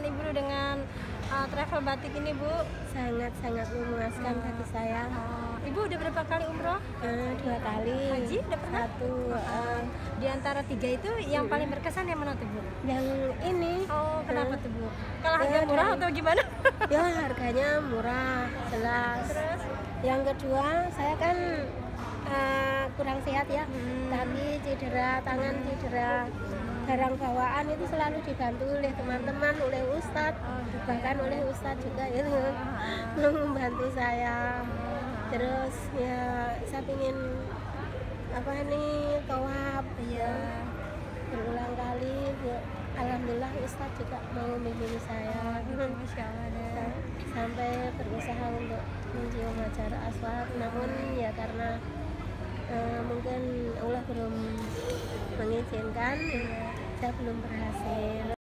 pengalaman Ibu dengan travel batik ini, Bu? Sangat-sangat memuaskan bagi saya. Ibu udah berapa kali umroh? 2 kali. Haji udah pernah? 1. Di antara 3 itu yang paling berkesan yang mana tuh, Bu? Yang ini. Kenapa tuh, Bu? Kalau harga murah atau gimana? Ya harganya murah, jelas. Terus? Yang kedua, saya kan kurang sehat ya, kaki cedera, tangan cedera. Barang bawaan itu selalu dibantu oleh teman-teman, oleh ustadz, bahkan oleh ustadz juga itu membantu saya. Terus ya saya ingin tawaf ya berulang kali. Alhamdulillah ustadz juga mau membimbing saya. Masya Allah deh. Sampai berusaha untuk mencium hajar aswad, namun ya karena mungkin Allah belum mengizinkan, saya belum berhasil.